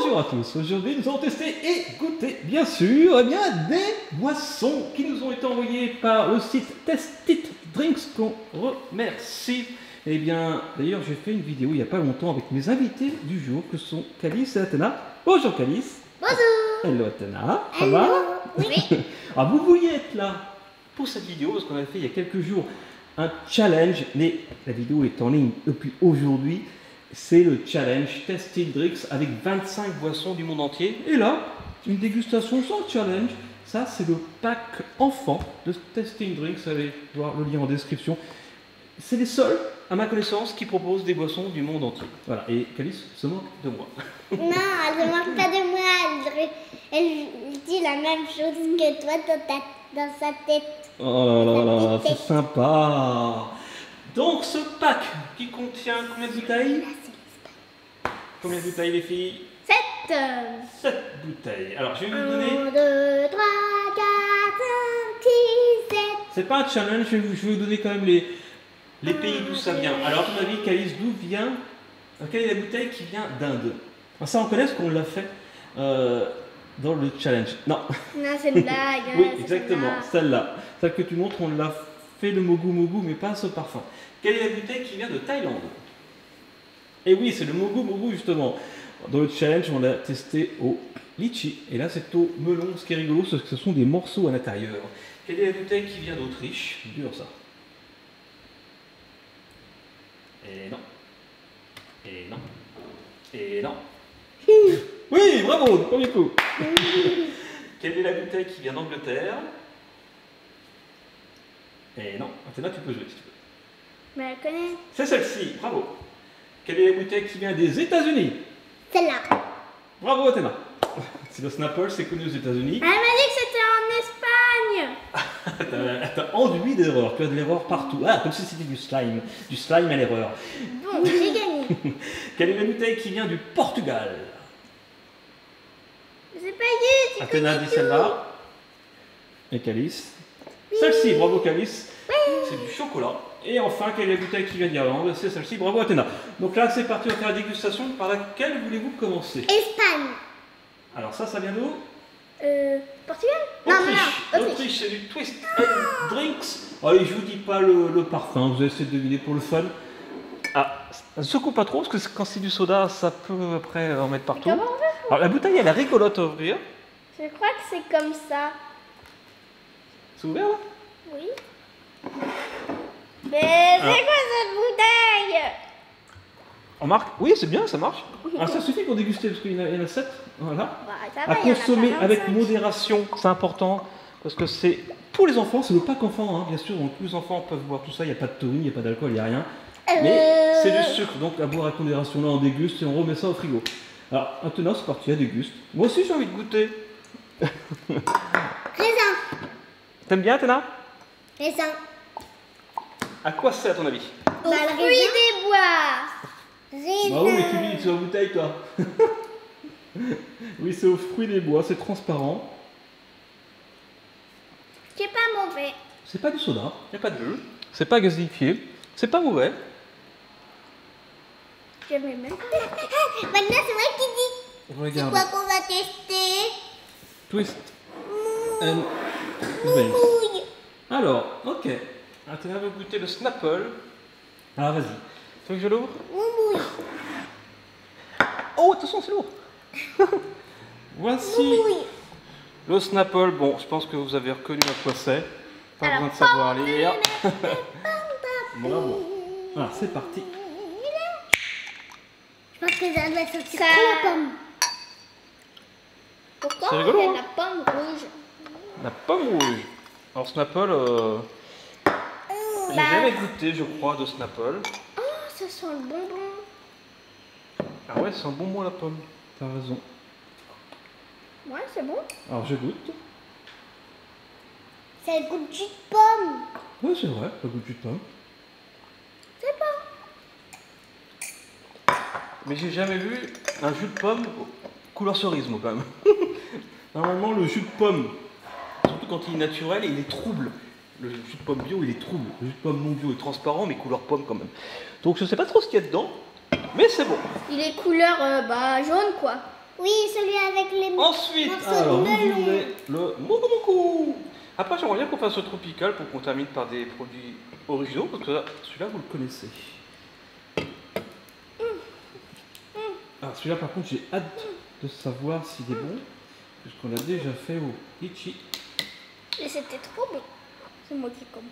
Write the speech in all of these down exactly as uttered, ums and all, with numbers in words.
Bonjour à tous, aujourd'hui nous allons tester et goûter bien sûr eh bien, des boissons qui nous ont été envoyées par le site Test It Drinks qu'on remercie. Et bien d'ailleurs j'ai fait une vidéo il n'y a pas longtemps avec mes invités du jour que sont Calice et Athéna. Bonjour Calice. Bonjour. Hello Athéna, ça Hello. va? Oui. Ah, vous vouliez être là pour cette vidéo parce qu'on avait fait il y a quelques jours un challenge, mais la vidéo est en ligne depuis aujourd'hui. C'est le challenge Test It Drinks avec vingt-cinq boissons du monde entier. Et là, une dégustation sans challenge. Ça, c'est le pack enfant de Test It Drinks. Vous allez voir le lien en description. C'est les seuls, à ma connaissance, qui proposent des boissons du monde entier. Voilà. Et Calice se moque de moi. Non, elle ne manque pas de moi. Elle, elle dit la même chose que toi dans, ta, dans sa tête. Oh là là là, c'est sympa. Donc, ce pack qui contient combien de bouteilles? Combien de bouteilles, les filles? sept. sept bouteilles. Alors, je vais vous un, donner... deux, trois, quatre, cinq, six, sept. C'est pas un challenge, je vais vous, je vais vous donner quand même les, les pays d'où ça vient. Alors, à ton avis, Calice, d'où vient... Quelle est la bouteille qui vient d'Inde? Ça, on connaît ce qu'on l'a fait euh, dans le challenge. Non. Non, c'est une blague. Oui, exactement, celle-là. Celle que tu montres, on l'a fait le mogu mogu, mais pas ce parfum. Quelle est la bouteille qui vient de Thaïlande? Et oui, c'est le mogu mogu, justement. Dans le challenge, on l'a testé au litchi. Et là, c'est au melon. Ce qui est rigolo, c'est que ce sont des morceaux à l'intérieur. Quelle est la bouteille qui vient d'Autriche? Dur, ça. Et non. Et non. Et non. Oui, bravo, premier coup. Quelle est la bouteille qui vient d'Angleterre? Et non, Athéna, tu peux jouer si tu veux. Mais elle connaît. C'est celle-ci, bravo. Quelle est la bouteille qui vient des États-Unis? Celle-là. Bravo Athéna. C'est le Snapple, c'est connu aux États-Unis. Elle m'a dit que c'était en Espagne. T'as enduit d'erreurs, tu as de l'erreur partout. Ah, comme si c'était du slime. Du slime à l'erreur. Bon, j'ai gagné. Quelle est la bouteille qui vient du Portugal? C'est pas you, tu Athéna connais dit tout. celle-là. Et Calice. Celle-ci, bravo Calice. C'est du chocolat. Et enfin, quelle est la bouteille qui vient d'Irlande? C'est celle-ci, bravo Athéna. Donc là, c'est parti, on va faire la dégustation. Par laquelle voulez-vous commencer? Espagne. Alors ça, ça vient d'où? Euh, Portugal? Non, non, Autriche. non, Autriche. L'Autriche, c'est du Twist and Drinks. Allez, je vous dis pas le, le parfum, vous allez essayer de deviner pour le fun. Ah, ça secoue pas trop, parce que quand c'est du soda, ça peut après en mettre partout. Comment on fait? Alors la bouteille, elle est rigolote à ouvrir. Je crois que c'est comme ça. C'est ouvert là? Oui. Mais c'est Ah. quoi cette bouteille? On marque? Oui, c'est bien, ça marche. Alors ça suffit pour déguster, parce qu'il y en a, il y en a sept. Voilà. Bah, ça À va, il y en a consommer pas avec vingt-cinq. modération, c'est important. Parce que c'est pour les enfants, c'est le pack enfant, hein, bien sûr. Donc tous les enfants peuvent boire tout ça, il n'y a pas de taurine, il n'y a pas d'alcool, il n'y a rien. Mais Euh, c'est du sucre, donc à boire avec modération. Là, on déguste et on remet ça au frigo. Alors, maintenant, c'est parti, elle déguste. Moi aussi, j'ai envie de goûter. Raisin. T'aimes bien, Athéna? Raisin. À quoi c'est, à ton avis? Bah, le fruit des bois. Raisin. Bah oui, mais tu lis sur la bouteille, toi. Oui, c'est aux fruits des bois, c'est transparent. C'est pas mauvais. C'est pas du soda, il n'y a pas de jus. C'est pas gazinifié, c'est pas mauvais. J'aimais même pas. Maintenant, c'est moi qui dis. C'est Regarde, quoi qu'on va tester? Twist and Drinks. Mouille. Alors, ok. Athéna veut goûter le Snapple. Alors, vas-y. Tu veux que je l'ouvre? Mouille. Oh, attention, c'est lourd. Voici Mouille. le Snapple. Bon, je pense que vous avez reconnu à quoi c'est. Pas Alors, besoin de savoir lire. Bravo. Alors, c'est parti. Je pense que ça doit sortir ça... la pomme. Pourquoi C'est rigolo, il y a hein. la pomme rouge? La pomme rouge. Alors, Snapple, euh, j'ai Bah. jamais goûté, je crois, de Snapple. Oh, ça sent le bonbon. Ah ouais, c'est un bonbon à la pomme. T'as raison. Ouais, c'est bon. Alors, je goûte. Ça a le goût de jus de pomme. Oui, c'est vrai, ça goûte du pomme. C'est bon. Mais j'ai jamais vu un jus de pomme couleur cerise, moi, quand même. Normalement, le jus de pomme, surtout quand il est naturel, il est trouble. Le jus de pomme bio, il est trouble. Le jus de pomme non bio est transparent, mais couleur pomme quand même. Donc, je sais pas trop ce qu'il y a dedans, mais c'est bon. Il est couleur euh, bah, jaune, quoi. Oui, celui avec les Ensuite, morceaux alors, de vous melon. ouvrez le Mogu Mogu. Après, j'aimerais bien qu'on fasse le tropical pour qu'on termine par des produits originaux, parce que là, celui-là, vous le connaissez. Ah, celui-là, par contre, j'ai hâte de savoir s'il est bon, puisqu'on l'a déjà fait au litchi. Et c'était trop bon. C'est moi qui commence.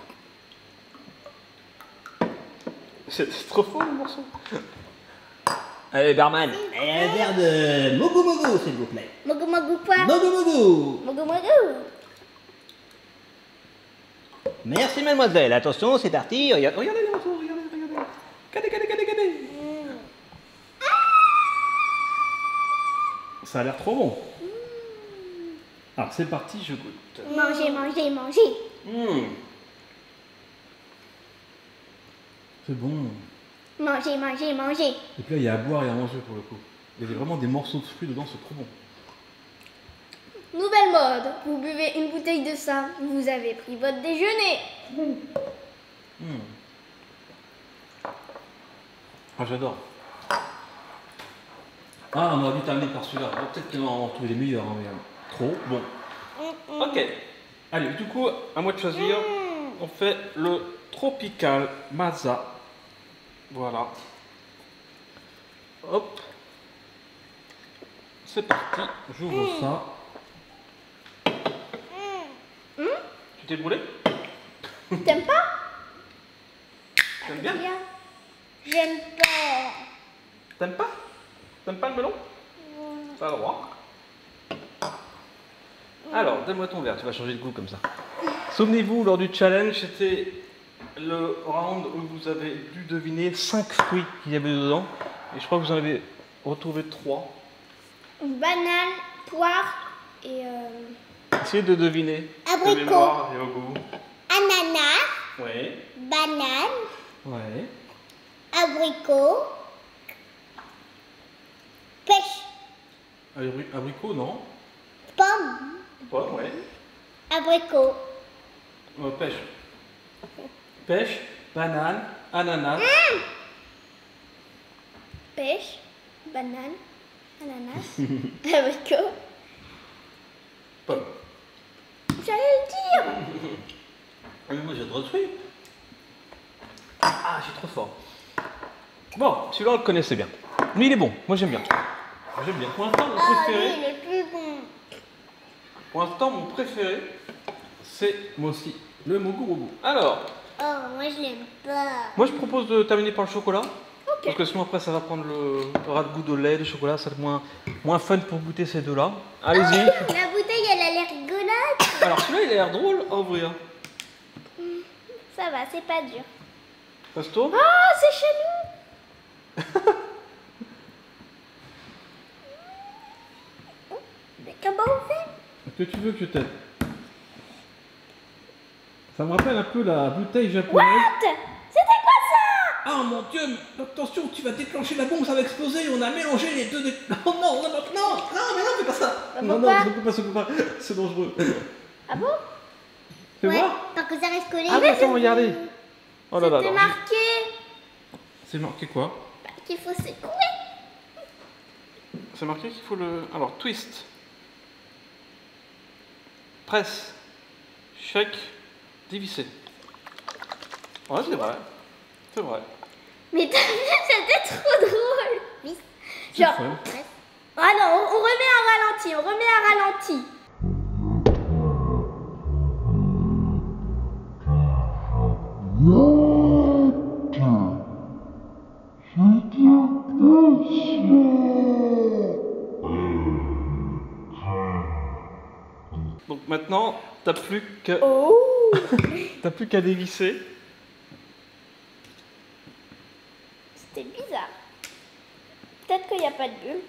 C'était trop fort le morceau. Allez, barman. Et un verre de Mogu Mogu, s'il vous plaît. Mogu Mogu quoi? Mogu Mogu. Mogu Mogu. Merci, mademoiselle. Attention, c'est parti. Regarde. Regardez les morceaux, regardez, regardez. Regardez, regardez, regardez, regardez. Mm. Ça a l'air trop bon. Alors, c'est parti, je goûte. Mangez, mangez, mangez. Mmh. C'est bon. Mangez, mangez, mangez. Et puis là, il y a à boire et à manger pour le coup. Il y a vraiment des morceaux de fruits dedans, c'est trop bon. Nouvelle mode. Vous buvez une bouteille de ça. Vous avez pris votre déjeuner. Mmh. Ah, j'adore. Ah, on aurait dû terminer par celui-là. On va peut-être en trouver les meilleurs, hein, mais trop bon. Ok. Allez, du coup, à moi de choisir. On fait le Tropical Mazza. Voilà. Hop. C'est parti. J'ouvre ça. Tu t'es brûlé? T'aimes pas? T'aimes bien? J'aime pas. T'aimes pas? T'aimes pas le melon? T'as le droit. Alors, donne-moi ton verre, tu vas changer de goût comme ça. Souvenez-vous, lors du challenge, c'était le round où vous avez dû deviner cinq fruits qu'il y avait dedans. Et je crois que vous en avez retrouvé trois. Banane, poire et euh, Essayez de deviner. Abricot. De mémoire et au goût. ananas, Oui. banane, Ouais. abricot, pêche, Abri- Abricot, non. pomme, Pomme, ouais. abricot. Euh, pêche. Pêche, banane, ananas. Pêche, banane, ananas, abricot. Pomme. J'allais le dire. Ah, mais moi j'adore le fruit. Ah, j'ai trop fort. Bon, celui-là on le connaissait bien. Mais il est bon, moi j'aime bien. J'aime bien. Pour l'instant, mon Ah, lui, préféré, il est plus bon. pour l'instant, mon préféré, c'est moi aussi le Mogu Mogu. Alors, Oh, moi je l'aime pas. moi je propose de terminer par le chocolat. Ok. Parce que sinon après ça va prendre le, le ras de goût de lait, le chocolat, ça va être moins, moins fun pour goûter ces deux-là. Allez-y. La bouteille, elle a l'air rigolote. Alors celui-là il a l'air drôle à ouvrir. Ça va, c'est pas dur. Ça se tourne. Oh, c'est chez nous. Mais comment on fait? Est-ce que tu veux que je t'aide? Ça me rappelle un peu la bouteille japonaise. What? C'était quoi ça? Ah mon dieu, mais attention, tu vas déclencher la bombe, ça va exploser, on a mélangé les deux. Dé... Oh non, non, non, non, non, mais non, fais pas ça. Bah, non, non, pourquoi ça peut pas, ça peut pas, c'est dangereux. Ah bon? Fais Ouais, voir. parce que ça reste collé. Ah mais attends, regardez. Oh là là, C'était là. marqué C'est marqué quoi? qu'il faut secouer. C'est marqué qu'il faut le... Alors, twist. Presse. Shake. Dévisser. Ouais, c'est vrai. C'est vrai. Mais t'as vu, c'était trop drôle. Oui. C'est Genre. fun. Ah non, on, on remet un ralenti, on remet un ralenti. Donc maintenant, t'as plus qu'à Oh. t'as plus qu'à dévisser. C'était bizarre. Peut-être qu'il n'y a pas de bulle.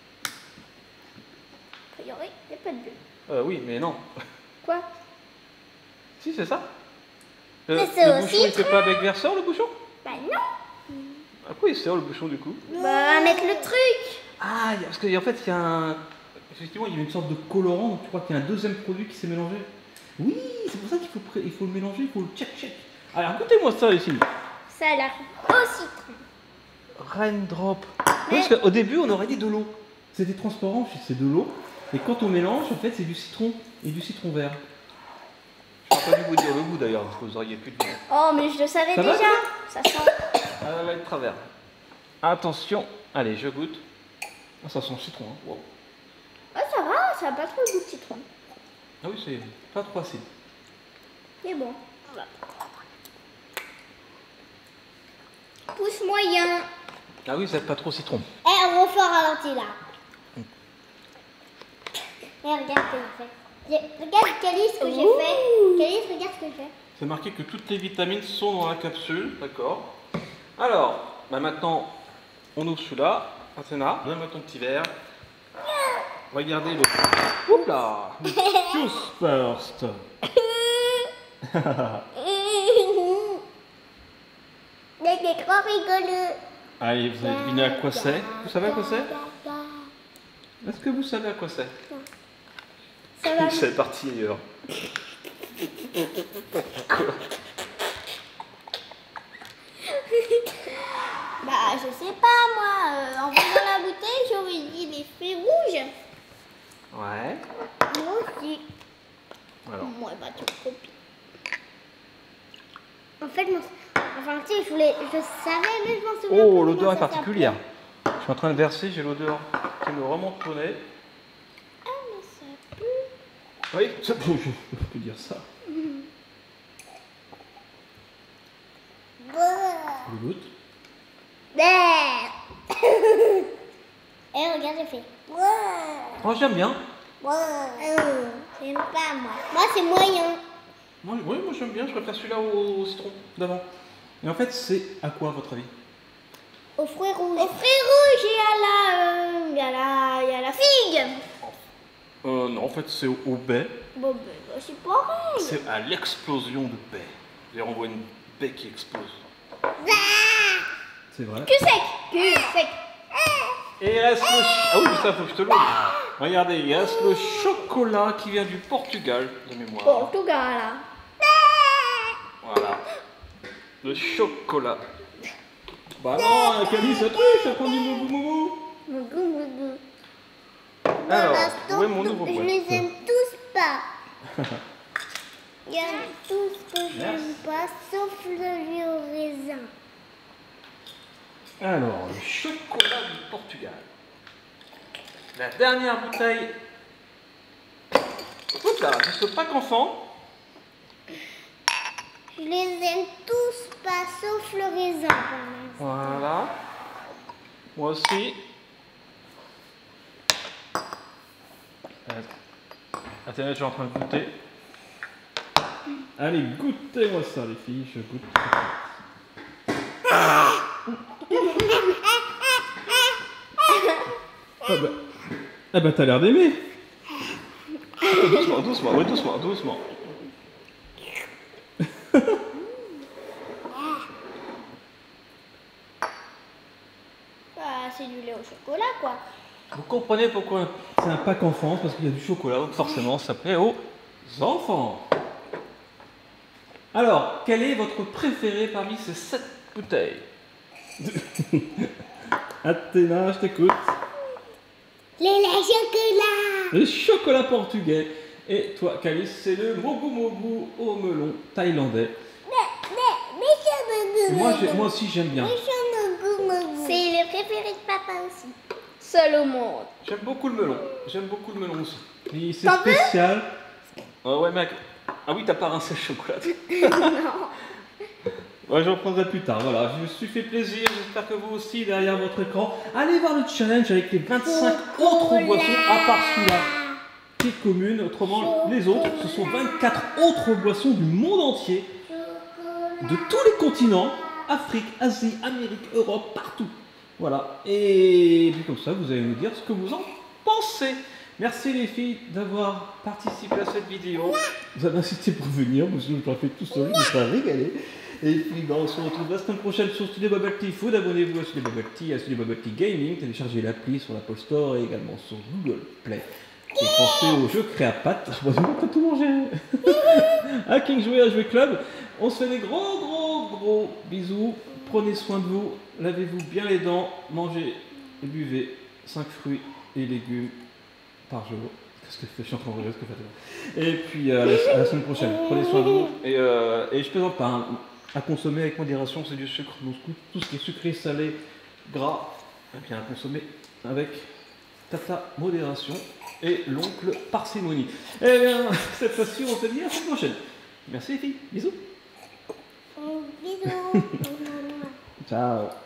A priori, il n'y a pas de bulle. Euh, oui, mais non. Quoi? Si, c'est ça. Le, Mais c'est le aussi bouchon, il fait pas avec verseur, le bouchon? Bah non. À quoi il sert le bouchon du coup? Bah, on va mettre le truc. Ah, il y a- parce qu'en fait, il y a un... Effectivement, il y a une sorte de colorant, donc tu crois qu'il y a un deuxième produit qui s'est mélangé. Oui, c'est pour ça qu'il faut, pré- il faut le mélanger, il faut le check-check. Alors, goûtez-moi ça ici. Ça a l'air au citron. Raindrop. Mais- Parce qu'au début, on aurait dit de l'eau. C'était transparent, c'est de l'eau. Et quand on mélange, en fait, c'est du citron et du citron vert. Je n'aurais pas dû vous dire le goût d'ailleurs, parce que vous auriez pu le dire. Oh, mais je le savais Ça va, déjà. Ça sent. Ah, elle va être travers. Attention, allez, je goûte. Ah, ça sent le citron. Hein. Wow. Ah, ça va, ça n'a pas trop le goût de citron. Ah oui, c'est pas trop acide. C'est bon. Pouce moyen. Ah oui, vous n'êtes pas trop citron. Eh, on refait un ralenti là. Eh, regarde ce que j'ai fait. J'ai- Regarde, Calice, ce que j'ai fait. Calice, regarde ce que j'ai fait. C'est marqué que toutes les vitamines sont dans la capsule, d'accord. Alors, bah maintenant, on ouvre celui-là. Athéna, donne-moi ton petit verre. Regardez le... Oups là, le Juice First. Mais c'est trop rigolo. Allez, vous allez deviner à quoi c'est. Vous savez à quoi c'est? Est-ce que vous savez à quoi c'est? Ça va. C'est parti ailleurs. Bah, je sais pas, moi. euh, en voyant la bouteille, j'aurais dit des fruits rouges. Ouais. Moi aussi. Alors. Moi, bah, tu me copies. En fait, moi, enfin, tu sais, je voulais, je savais, mais je m'en souviens Oh, plus l'odeur est comment ça particulière. Je suis en train de verser, j'ai l'odeur qui me remonte au nez. s'appelle. Ah, mais ça pue. Oui, ça, je peux dire ça. Bah. Le goûte. Bah. Eh, regarde, j'ai fait. Oh, j'aime bien. Euh, J'aime pas, moi. Moi, c'est moyen. Moi, oui, moi j'aime bien, je préfère celui-là au, au citron d'avant. Et en fait, c'est à quoi à votre avis? Aux fruits rouges. Aux fruits rouges et à la, euh, et à la, et à la figue. Euh, non, en fait, c'est au, au baie. Bon, ben, bah, c'est pareil. C'est à l'explosion de baie. D'ailleurs, on voit une baie qui explose. C'est vrai. Que sec. Que sec. Et il reste le... ch- Ah oui, mais ça, faut que je te l'ouvre. Regardez, il reste le chocolat qui vient du Portugal, de mémoire. Portugal, là. Voilà. Le chocolat. Bah non, Camille, ça triche, ça prend du mougou mougou. Mougou, mougou. Alors, Pour où est mon l'instant, nouveau je boîte? les aime tous pas. Il y en a tous que je Merci. n'aime pas, sauf le vieux raisin. Alors, le chocolat du Portugal. La dernière bouteille. Oups là, de ce pack enfant. Je les aime tous pas, sauf le raisin. par exemple. Voilà. Moi aussi. Attends, je suis en train de goûter. Allez, goûtez-moi ça, les filles, je goûte. Ah bah, ah bah t'as l'air d'aimer. Doucement, doucement, oui, doucement, doucement. Ah, c'est du lait au chocolat, quoi. Vous comprenez pourquoi c'est un pack enfant, parce qu'il y a du chocolat, donc forcément ça plaît aux enfants. Alors, quel est votre préféré parmi ces sept bouteilles? Athéna, je t'écoute. Le lait chocolat. Le chocolat portugais. Et toi, Calice, c'est le mogu mogu au melon thaïlandais. Mais, mais, mais, Et moi, j'ai- moi aussi, j'aime bien. c'est le préféré de papa aussi. Seul au monde. J'aime beaucoup le melon. J'aime beaucoup le melon aussi. Et c'est T'en veux spécial. Ah ouais, mec. Ah oui, t'as pas rincé le chocolat. Ouais, j'en prendrai plus tard. Voilà, je me suis fait plaisir. J'espère que vous aussi, derrière votre écran. Allez voir le challenge avec les vingt-cinq autres boissons, à part celui-là, qui est commune. Autrement, les autres, ce sont vingt-quatre autres boissons du monde entier, de tous les continents, Afrique, Asie, Amérique, Europe, partout. Voilà. Et puis comme ça, vous allez nous dire ce que vous en pensez. Merci les filles d'avoir participé à cette vidéo. Vous avez incité pour venir, parce que je l'ai fait tout seul, je me suis régalé. Et puis bah, on se retrouve la semaine prochaine sur Studio Bubble Tea Food. Abonnez-vous à Studio Bubble Tea, à Studio Bubble Tea Gaming. Téléchargez l'appli sur l'Apple Store et également sur Google Play. Et pensez au jeu Créapat. Je vois que t'as tout mangé. À King Jouer à Jouer Club. On se fait des gros gros gros bisous. Prenez soin de vous. Lavez-vous bien les dents. Mangez et buvez cinq fruits et légumes par jour. Qu'est-ce que je fais? Je suis en train de regarder ce que je fais. Et puis euh, à, la, à la semaine prochaine. Prenez soin de vous. Et, euh, et je plaisante pas. Hein. À consommer avec modération, c'est du sucre. Donc tout ce qui est sucré, salé, gras, eh bien à consommer avec tata modération et l'oncle parcimonie. Eh bien, cette fois-ci, on se dit à la semaine prochaine. Merci les filles. Bisous. Bisous. Ciao.